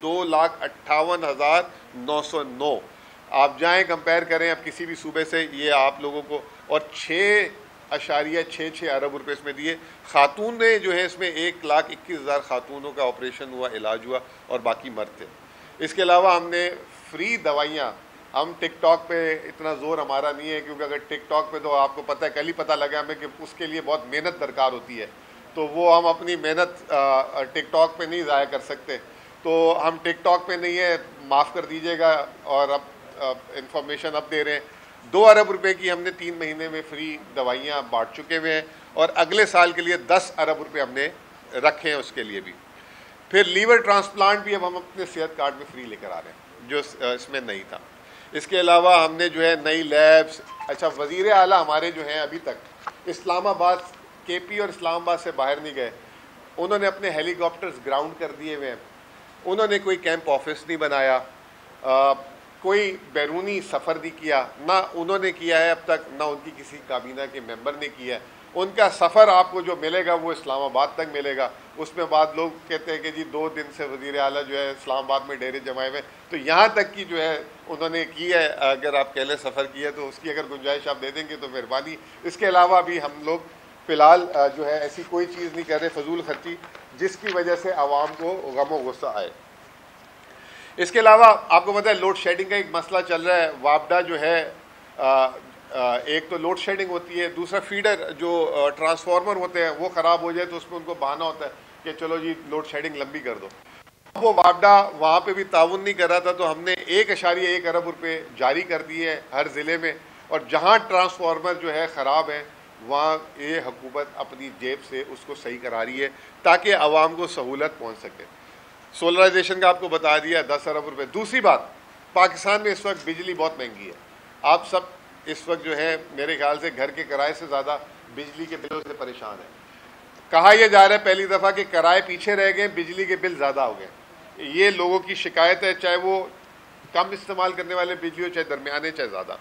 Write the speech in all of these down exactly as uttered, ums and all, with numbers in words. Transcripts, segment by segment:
दो लाख अट्ठावन हज़ार नौ सौ नौ। आप जाएं कंपेयर करें अब किसी भी सूबे से, ये आप लोगों को, और छः अशारिया छः छः अरब रुपए इसमें दिए। खातून ने जो है इसमें एक लाख इक्कीस हज़ार खातूनों का ऑपरेशन हुआ, इलाज हुआ, और बाकी मर्द थे। इसके अलावा हमने फ्री दवाइयाँ, हम टिकटॉक पे इतना ज़ोर हमारा नहीं है, क्योंकि अगर टिकटॉक पे, तो आपको पता है कल ही पता लगा हमें कि उसके लिए बहुत मेहनत दरकार होती है, तो वो हम अपनी मेहनत टिकटॉक पे नहीं ज़ाया कर सकते, तो हम टिकटॉक पे नहीं है, माफ़ कर दीजिएगा। और अब इंफॉर्मेशन अब दे रहे हैं, दो अरब रुपए की हमने तीन महीने में फ्री दवाइयाँ बांट चुके हुए हैं, और अगले साल के लिए दस अरब रुपए हमने रखे हैं उसके लिए भी। फिर लीवर ट्रांसप्लांट भी अब हम अपने सेहत कार्ड में फ्री लेकर आ रहे हैं, जो इसमें नहीं था। इसके अलावा हमने जो है नई लैब्स, अच्छा वज़ीर आला हमारे जो हैं अभी तक इस्लामाबाद, केपी और इस्लामाबाद से बाहर नहीं गए। उन्होंने अपने हेलीकॉप्टर्स ग्राउंड कर दिए हुए हैं, उन्होंने कोई कैंप ऑफिस नहीं बनाया, आ, कोई बैरूनी सफ़र नहीं किया, ना उन्होंने किया है अब तक, ना उनकी किसी काबीना के मेंबर ने किया है। उनका सफ़र आपको जो मिलेगा वो इस्लामाबाद तक मिलेगा। उसमें बाद लोग कहते हैं कि जी दो दिन से वज़ीर आला जो है इस्लामाबाद में डेरे जमाए हुए, तो यहाँ तक की जो है उन्होंने की है। अगर आप कह लें सफ़र किया तो उसकी अगर गुंजाइश आप दे देंगे तो मेहरबानी। इसके अलावा भी हम लोग फ़िलहाल जो है ऐसी कोई चीज़ नहीं कर रहे फजूल खर्ची जिसकी वजह से आवाम को गम व गुस्सा आए। इसके अलावा आपको पता है लोड शेडिंग का एक मसला चल रहा है। वापडा जो है आ, आ, एक तो लोड शेडिंग होती है, दूसरा फीडर जो ट्रांसफार्मर होते हैं वो ख़राब हो जाए तो उसमें उनको बहाना होता है कि चलो जी लोड शेडिंग लंबी कर दो। वो वापडा वहाँ पे भी ताउन नहीं कर रहा था, तो हमने एक अशारिया एक अरब रुपये जारी कर दिए हैं हर ज़िले में, और जहाँ ट्रांसफार्मर जो है ख़राब है वहाँ ये हुकूमत अपनी जेब से उसको सही करा रही है ताकि आवाम को सहूलत पहुँच सके। सोलराइजेशन का आपको बता दिया दस अरब रुपए। दूसरी बात, पाकिस्तान में इस वक्त बिजली बहुत महंगी है। आप सब इस वक्त जो है मेरे ख्याल से घर के किराए से ज़्यादा बिजली के बिलों से परेशान है। कहा यह जा रहा है पहली दफ़ा कि किराए पीछे रह गए, बिजली के बिल ज़्यादा हो गए। ये लोगों की शिकायत है, चाहे वो कम इस्तेमाल करने वाले बिजली हो, चाहे दरमियाने, चाहे ज़्यादा।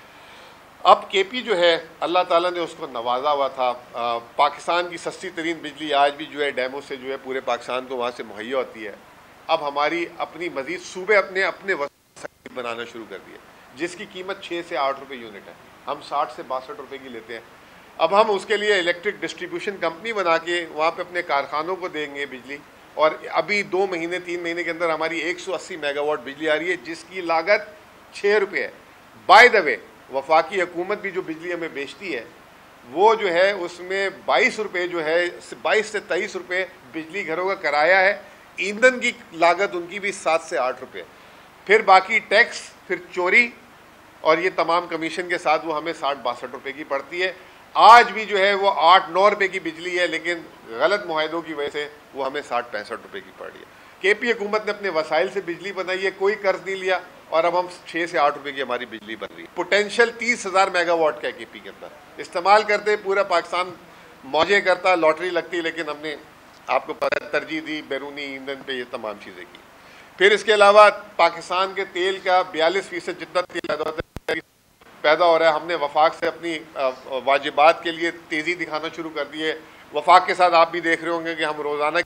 अब केपी जो है अल्लाह ताला ने उसको नवाजा हुआ था। आ, पाकिस्तान की सस्ती तरीन बिजली आज भी जो है डैमों से जो है पूरे पाकिस्तान को वहाँ से मुहैया होती है। अब हमारी अपनी मजीद सूबे अपने अपने वसाइल बनाना शुरू कर दिए जिसकी कीमत छः से आठ रुपये यूनिट है, हम साठ से बासठ रुपये की लेते हैं। अब हम उसके लिए इलेक्ट्रिक डिस्ट्रीब्यूशन कंपनी बना के वहाँ पे अपने कारखानों को देंगे बिजली, और अभी दो महीने तीन महीने के अंदर हमारी एक सौ अस्सी मेगावाट बिजली आ रही है जिसकी लागत छः रुपये है। बाय द वे वफाकी हुकूमत भी जो बिजली हमें बेचती है वो जो है उसमें बाईस रुपये जो है बाईस से तेईस रुपये बिजली घरों का किराया है। ईंधन की लागत उनकी भी सात से आठ रुपये, फिर बाकी टैक्स, फिर चोरी, और ये तमाम कमीशन के साथ वो हमें साठ बासठ रुपये की पड़ती है। आज भी जो है वो आठ नौ रुपये की बिजली है, लेकिन गलत मुआहदों की वजह से वो हमें साठ पैंसठ रुपये की पड़ रही है। के पी हुकूमत ने अपने वसाइल से बिजली बनाई है, कोई कर्ज नहीं लिया, और अब हम छः से आठ रुपये की हमारी बिजली बन रही है। पोटेंशियल तीस हज़ार मेगावाट का है के पी के अंदर, इस्तेमाल करते पूरा पाकिस्तान मौजे करता, लॉटरी लगती, लेकिन हमने आपको पता तरजीह दी बैरूनी ईंधन पे ये तमाम चीज़ें की। फिर इसके अलावा पाकिस्तान के तेल का बयालीस फीसद जितना तेल पैदा होता है पैदा हो रहा है। हमने वफाक से अपनी वाजिबात के लिए तेज़ी दिखाना शुरू कर दी है। वफाक के साथ आप भी देख रहे होंगे कि हम रोज़ाना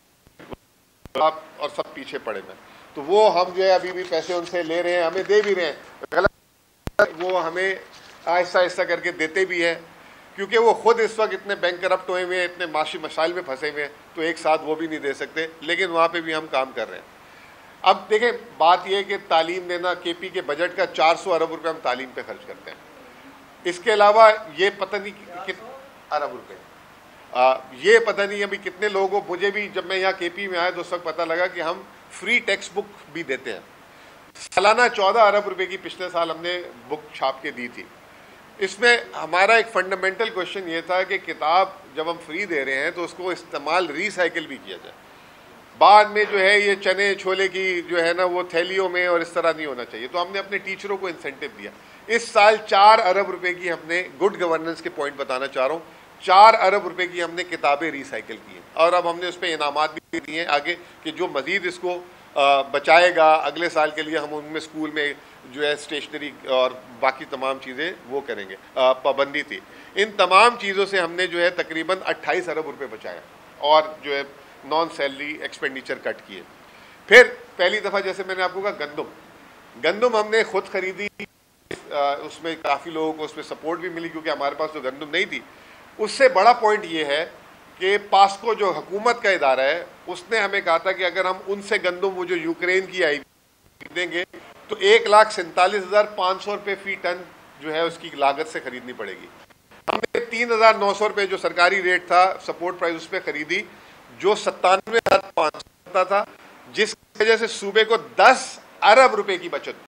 आप और सब पीछे पड़े हैं, तो वो हम जो है अभी भी पैसे उनसे ले रहे हैं, हमें दे भी रहे हैं। गलत वो हमें आहिस्ता आहिस्ता करके देते भी हैं, क्योंकि वो खुद इस वक्त इतने बैंक करप्ट हुए हुए हैं, इतने माशी मसाइल में फंसे हुए हैं, तो एक साथ वो भी नहीं दे सकते, लेकिन वहाँ पे भी हम काम कर रहे हैं। अब देखें, बात यह है कि तालीम देना, के पी के बजट का चार सौ अरब रुपये हम तालीम पे खर्च करते हैं। इसके अलावा ये पता नहीं कितने अरब रुपये, ये पता नहीं अभी कितने लोगों को, मुझे भी जब मैं यहाँ के पी में आया तो उस वक्त पता लगा कि हम फ्री टेक्स्ट बुक भी देते हैं। सालाना चौदह अरब रुपए की पिछले साल हमने बुक छाप के दी थी। इसमें हमारा एक फंडामेंटल क्वेश्चन ये था कि किताब जब हम फ्री दे रहे हैं तो उसको इस्तेमाल रिसाइकिल भी किया जाए। बाद में जो है ये चने छोले की जो है ना वो थैलियों में और इस तरह नहीं होना चाहिए, तो हमने अपने टीचरों को इंसेंटिव दिया। इस साल चार अरब रुपए की हमने, गुड गवर्नेंस के पॉइंट बताना चाह रहा हूँ, चार अरब रुपए की हमने किताबें रिसाइकिल की हैं, और अब हमने उस पर इनामात भी दिए हैं आगे कि जो मज़ीद इसको बचाएगा अगले साल के लिए हम उनमें स्कूल में जो है स्टेशनरी और बाकी तमाम चीज़ें वो करेंगे। पाबंदी थी, इन तमाम चीज़ों से हमने जो है तकरीबन अट्ठाईस अरब रुपए बचाया और जो है नॉन सैलरी एक्सपेंडिचर कट किए। फिर पहली दफ़ा जैसे मैंने आपको कहा गंदम गंदम हमने खुद खरीदी, उसमें काफ़ी लोगों को उसमें सपोर्ट भी मिली क्योंकि हमारे पास तो गंदम नहीं थी। उससे बड़ा पॉइंट ये है कि पास्को जो हुकूमत का इदारा है उसने हमें कहा था कि अगर हम उनसे गंदम वो जो यूक्रेन की आई देंगे तो एक लाख सैंतालीस हज़ार पाँच सौ रुपये फी टन जो है उसकी लागत से खरीदनी पड़ेगी। हमने तीन हज़ार नौ सौ रुपये जो सरकारी रेट था सपोर्ट प्राइस उस पर खरीदी, जो सत्तानवे हज़ार पाँच सौ था, जिस वजह से सूबे को दस अरब रुपए की बचत